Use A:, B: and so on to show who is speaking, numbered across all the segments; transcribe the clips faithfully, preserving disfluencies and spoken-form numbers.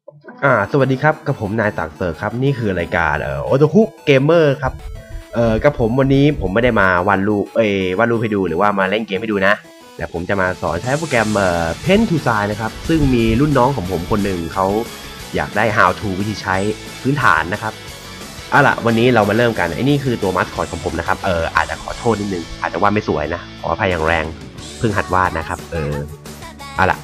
A: อ่าสวัสดีครับกับผมนายต่างเติร์ครับนี่คือรายการเอ่อโอโตคุเกมเมอร์ครับเอ่อกับผมวันนี้ผมไม่ได้มาวาดรูปเอ้ยวาดรูปให้ดูหรือว่ามาเล่นเกมให้ดูนะแต่ผมจะมาสอนใช้โปรแกรมเอ่อ Pen to Sign นะครับซึ่งมีรุ่นน้องของผมคนหนึ่งเขาอยากได้ how to วิธีใช้พื้นฐานนะครับเอาล่ะวันนี้เรามาเริ่มกันไอ้นี่คือตัวมาสคอตของผมนะครับเอออาจจะขอโทษนิดนึงอาจจะวาดไม่สวยนะขออภัยอย่างแรงเพิ่งหัดวาดนะครับเออเอาล่ะ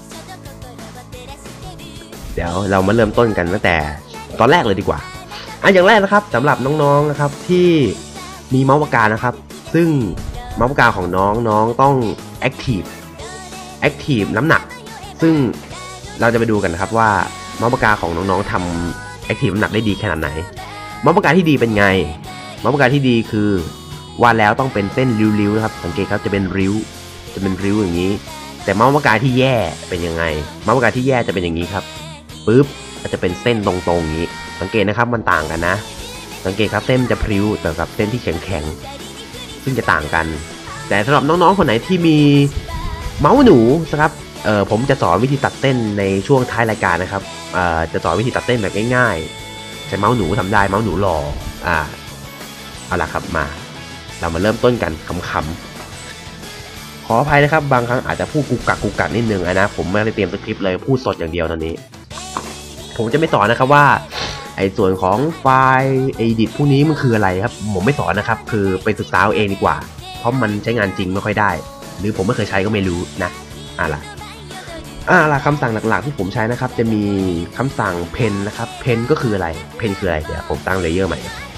A: เดี๋ยวเรามาเริ่มต้นกันตั้งแต่ตอนแรกเลยดีกว่าอ่ะอย่างแรกนะครับสำหรับน้องๆนะครับที่มีเมาส์ปากกานะครับซึ่งเมาส์ปากกาของน้องน้องต้อง active active น้ำหนักซึ่งเราจะไปดูกันนะครับว่าเมาส์ปากกาของน้องๆทำ active น้ำหนักได้ดีขนาดไหนเมาส์ปากกาที่ดีเป็นไงเมาส์ปากกาที่ดีคือวาดแล้วต้องเป็นเส้นริ้วๆนะครับสังเกตครับจะเป็นริ้วจะเป็นริ้วอย่างนี้แต่เมาส์ปากกาที่แย่เป็นยังไงเมาส์ปากกาที่แย่จะเป็นอย่างนี้ครับปึ๊บก็จะเป็นเส้นตรงๆอย่างนี้สังเกตนะครับมันต่างกันนะสังเกตครับเส้นจะพริ้วแต่กับเส้นที่แข็งๆซึ่งจะต่างกันแต่สำหรับน้องๆคนไหนที่มีเมาส์หนูนะครับเอ่อผมจะสอนวิธีตัดเส้นในช่วงท้ายรายการนะครับเอ่อจะสอนวิธีตัดเส้นแบบง่ายๆใช้เมาส์หนูทำได้เมาส์หนูหล่ออ่าเอาล่ะครับมาเรามาเริ่มต้นกันขำๆขออภัยนะครับบางครั้งอาจจะพูดกุกกักกุกกักนิดนึงนะผมไม่ได้เตรียมสคริปต์เลยพูดสดอย่างเดียวตอนนี้ผมจะไม่สอนนะครับว่าไอ้ส่วนของไฟล์เอดิตพวกนี้มันคืออะไรครับผมไม่สอนนะครับคือไปศึกษาเอาเองดีกว่าเพราะมันใช้งานจริงไม่ค่อยได้หรือผมไม่เคยใช้ก็ไม่รู้นะอ่ะล่ะอ่ะล่ะคำสั่งหลักๆที่ผมใช้นะครับจะมีคำสั่ง pen นะครับ pen ก็คืออะไร pen คืออะไรเดี๋ยวผมตั้งเลเยอร์ใหม่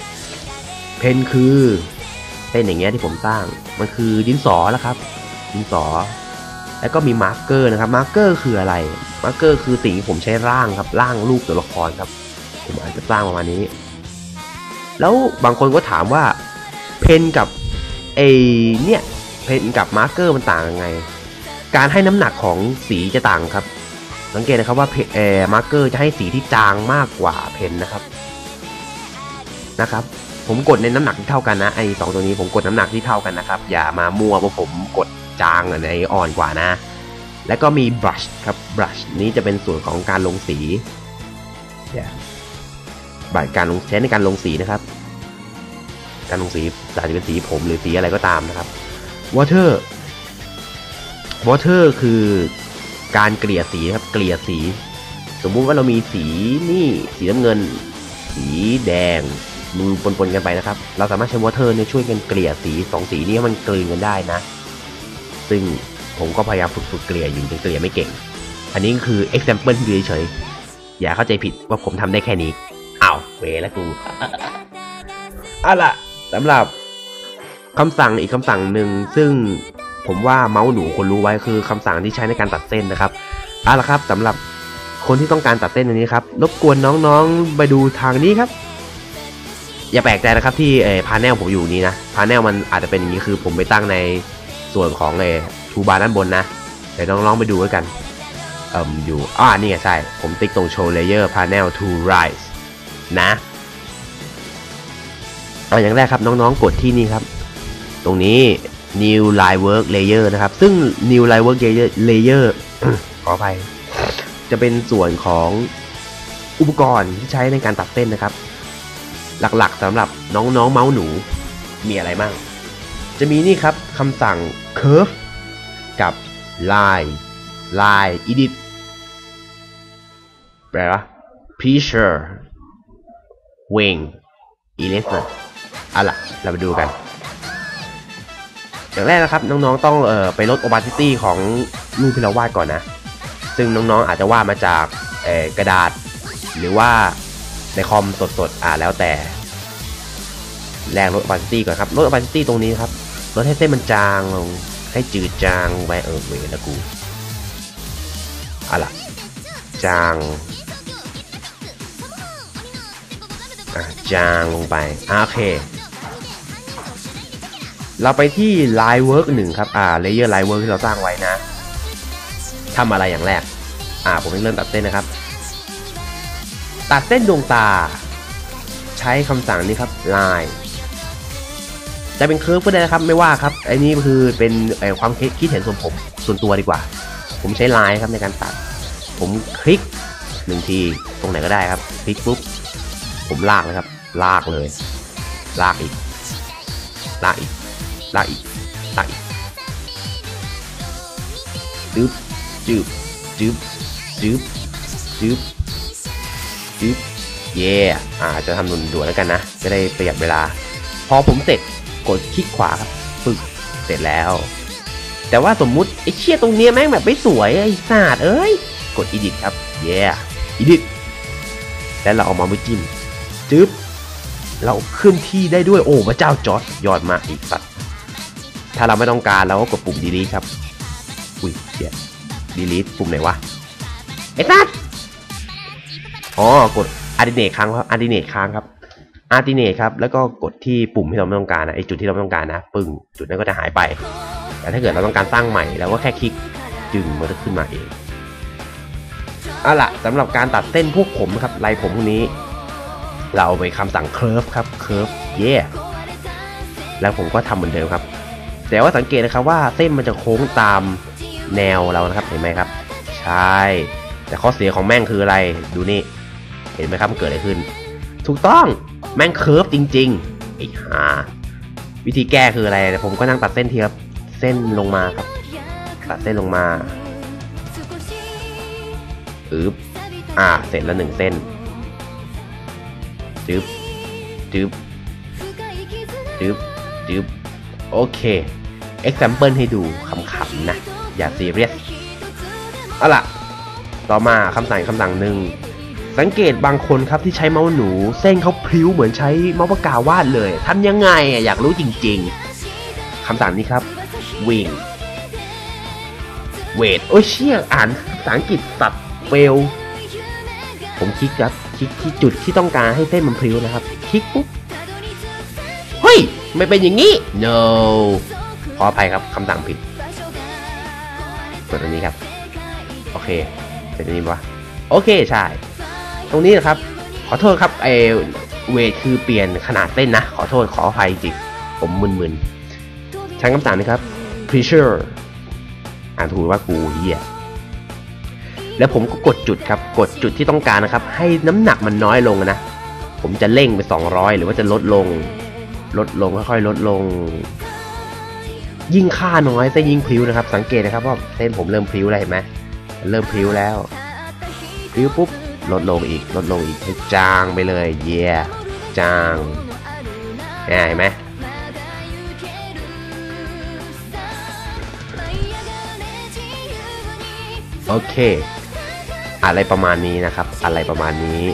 A: pen คือเส้นอย่างเงี้ยที่ผมตั้งมันคือดินสอแล้วครับดินสอแล้วก็มีมาร์กเกอร์นะครับมาร์กเกอร์คืออะไรมาร์กเกอร์คือสิ่งที่ผมใช้ร่างครับร่างรูปตัวละครครับผมอาจจะสร้างประมาณนี้แล้วบางคนก็ถามว่าเพนกับไอเนี่ยเพนกับมาร์กเกอร์มันต่างยังไงการให้น้ำหนักของสีจะต่างครับสังเกตนะครับว่าเออมาร์กเกอร์จะให้สีที่จางมากกว่าเพนนะครับนะครับผมกดในน้ำหนักที่เท่ากันนะไอสองตัวนี้ผมกดน้ำหนักที่เท่ากันนะครับอย่ามามั่วเพราะผมกดจางในอ่อนกว่านะแล้วก็มี brush ครับ brush นี้จะเป็นส่วนของการลงสีแบบการลงใช้ในการลงสีนะครับการลงสีอาจจะเป็นสีผมหรือสีอะไรก็ตามนะครับ water water คือการเกลี่ยสีครับเกลี่ยสีสมมุติว่าเรามีสีนี่สีน้ำเงินสีแดงมือปนๆกันไปนะครับเราสามารถใช้ water เนี่ยช่วยกันเกลี่ยสีสองสีนี้ให้มันกลืนกันได้นะซึ่งผมก็พยายามฝึกๆเกลี่ยอยู่จนเกลี่ยไม่เก่งอันนี้คือ example ที่ดูเฉยๆอย่าเข้าใจผิดว่าผมทำได้แค่นี้อ้าวเวแล้วกูเอาล่ะสำหรับคำสั่งอีกคำสั่งหนึ่งซึ่งผมว่าเมาส์หนูคนรู้ไว้คือคำสั่งที่ใช้ในการตัดเส้นนะครับเอาล่ะครับสำหรับคนที่ต้องการตัดเส้นอันนี้ครับรบกวนน้องๆไปดูทางนี้ครับอย่าแปลกใจนะครับที่เออพาเนลผมอยู่นี้นะพาเนลมันอาจจะเป็นอย่างนี้คือผมไปตั้งในส่วนของเออทูบาร์ด้านบนนะเดี๋ยวน้องๆไปดูด้วยกันเอ่มอยู่อ่านี่ไงใช่ผมติ๊กตรงโชว์เลเยอร์พาเนล to rise นะเอาอย่างแรกครับน้องๆกดที่นี่ครับตรงนี้ new line work layer นะครับซึ่ง new line work layer layer ขออภัยจะเป็นส่วนของอุปกรณ์ที่ใช้ในการตัดเส้นนะครับหลักๆสำหรับน้องๆเมาส์หนูมีอะไรบ้างจะมีนี่ครับคำสั่ง curve กับ line line edit แปลว่า pressure wing eraser เอาล่ะเราไปดูกันอย่างแรกนะครับน้องๆต้องเอ่อไปลด opacity ของรูปที่เราวาดก่อนนะซึ่งน้องๆอาจจะวาดมาจากเอ่อกระดาษหรือว่าในคอมสดๆอ่าแล้วแต่แรงลด opacity ก่อนครับลด opacity ตรงนี้ครับลดให้เส้นมันจางลงให้จืดจางไว้เออเวแล้วกูเอาล่ะจางอ่ะจางลงไปโอเคเราไปที่ line work หนึ่งครับอ่า layer line work ที่เราสร้างไว้นะทำอะไรอย่างแรกอ่าผมเริ่มตัดเส้นนะครับตัดเส้นดวงตาใช้คำสั่งนี้ครับ line จะเป็นเคิร์ฟก็ได้นะครับไม่ว่าครับไอ้นี่คือเป็นความคิดเห็นส่วนผมส่วนตัวดีกว่าผมใช้ line ครับในการตัดผมคลิกหนึ่งทีตรงไหนก็ได้ครับคลิกปุ๊บผมลากเลยครับลากเลยลากอีกลากอีกลากอีกลากอีกจึ๊บจึ๊บจึ๊บจึ๊บจึ๊บจึ๊บเย่อ่าจะทำหนุนด่วนแล้วกันนะจะได้ประหยัดเวลาพอผมเสร็จกดคลิกขวาครับปึ๊บเสร็จแล้วแต่ว่าสมมุติไอ้เชี่ยตรงเนี้ยแม่งแบบไม่สวยไอ้ศาสตร์เอ้ยกด edit ครับเย่ edit แล้วเราเอามาไม่จิ้มจึ๊บเราขึ้นที่ได้ด้วยโอ้พระเจ้าจอร์จยอดมากอีกสัตว์ถ้าเราไม่ต้องการเราก็กดปุ่ม delete ครับอุ้ยเชี่ย delete ปุ่มไหนวะไอ้สัตว์อ๋อกด alternate ค้างครับ alternate ค้างครับ alternate ครับแล้วก็กดที่ปุ่มที่เราไม่ต้องการนะไอ้จุดที่เราไม่ต้องการนะปึ้งจุดนั้นก็จะหายไปแต่ถ้าเกิดเราต้องการสร้างใหม่เราก็แค่คลิกจึงมันจะขึ้นมาเองเอาล่ะสำหรับการตัดเส้นพวกผมนะครับลายผมพวกนี้เราเอาไปคำสั่ง curve ครับ curve เย่ yeah. แล้วผมก็ทำเหมือนเดิมครับแต่ว่าสังเกตนะครับว่าเส้นมันจะโค้งตามแนวเรานะครับเห็นไหมครับใช่แต่ข้อเสียของแม่งคืออะไรดูนี่เห็นไหมครับมันเกิดอะไรขึ้นถูกต้องแม่ง curve จริงๆไอ้ห่าวิธีแก้คืออะไรผมก็นั่งตัดเส้นทีครับเส้นลงมาครับตัดเส้นลงมาอึ๊บอ่าเสร็จแล้วหนึ่งเส้นจึ๊บจึ๊บจึ๊บจึ๊บโอเค example ให้ดูขำๆนะอย่าซีเรียสเอาล่ะต่อมาคำสั่งคำสั่งหนึ่งสังเกตบางคนครับที่ใช้เมาส์หนูเส้นเขาพลิ้วเหมือนใช้เมาส์ปากกาวาดเลยทำยังไงอ่ะอยากรู้จริงๆคำสั่งนี้ครับวิ่งเวทโอ้ยเชี่ยอ่านภาษาอังกฤษตัดเฟลผมคลิกครับคลิกที่จุดที่ต้องการให้เส้นมันพลิ้วนะครับคลิกปุ๊บเฮ้ยไม่เป็นอย่างนี้ no ขออภัยครับคำสั่งผิดกดอันนี้ครับโอเคเป็นอันนี้ปะโอเคใช่ตรงนี้นะครับขอโทษครับไอเวทคือเปลี่ยนขนาดเส้นนะขอโทษขออภัยจริงผมมึนๆใช้คำสั่งนี้ครับ pressure อ่านถูกว่ากูเหี้ยแล้วผมก็กดจุดครับกดจุดที่ต้องการนะครับให้น้ำหนักมันน้อยลงนะผมจะเร่งไปสองร้อยหรือว่าจะลดลงลดลงค่อยๆลดลงยิ่งค่าน้อยเส้นยิ่งพลิ้วนะครับสังเกตนะครับว่าเส้นผมเริ่มพลิ้วแล้วเห็นไหมเริ่มพลิ้วแล้วพลิ้วปุ๊บลดลงอีกลดลงอีกให้จางไปเลยเย่ yeah, จางเห็นไหมโอเคอะไรประมาณนี้นะครับอะไรประมาณนี้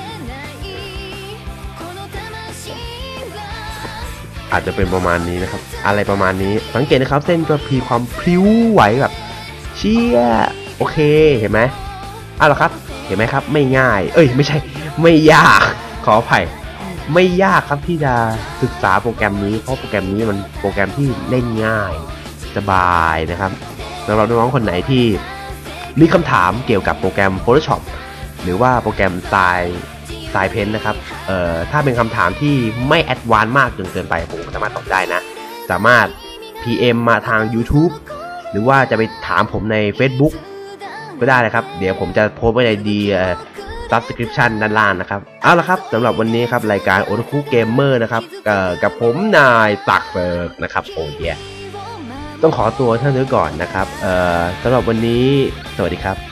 A: อาจจะเป็นประมาณนี้นะครับอะไรประมาณนี้สังเกตนะครับเส้นก็มีความพลิ้วไหวแบบเชี่ยโอเคเห็นไหมเอาล่ะครับเห็นไหมครับไม่ง่ายเอ้ยไม่ใช่ไม่ยากขออภัยไม่ยากครับที่จะศึกษาโปรแกรมนี้เพราะโปรแกรมนี้มันโปรแกรมที่เล่นง่ายสบายนะครับสำหรับน้องๆคนไหนที่มีคำถามเกี่ยวกับโปรแกรม Photoshop หรือว่าโปรแกรม Style Style Paint นะครับเอ่อถ้าเป็นคำถามที่ไม่แอดวานซ์มากจนเกินไปผมสามารถตอบได้นะสามารถ พี เอ็ม มาทาง YouTube หรือว่าจะไปถามผมใน Facebook ก็ได้นะครับเดี๋ยวผมจะโพสต์ไว้ในดี Subscription ด้านล่างนะครับเอาละครับสำหรับวันนี้ครับรายการ Otaku Gamer นะครับกับผมนายตักเบิร์กนะครับโอ้ยต้องขอตัวท่านนี้ก่อนนะครับเอ่อสำหรับวันนี้สวัสดีครับ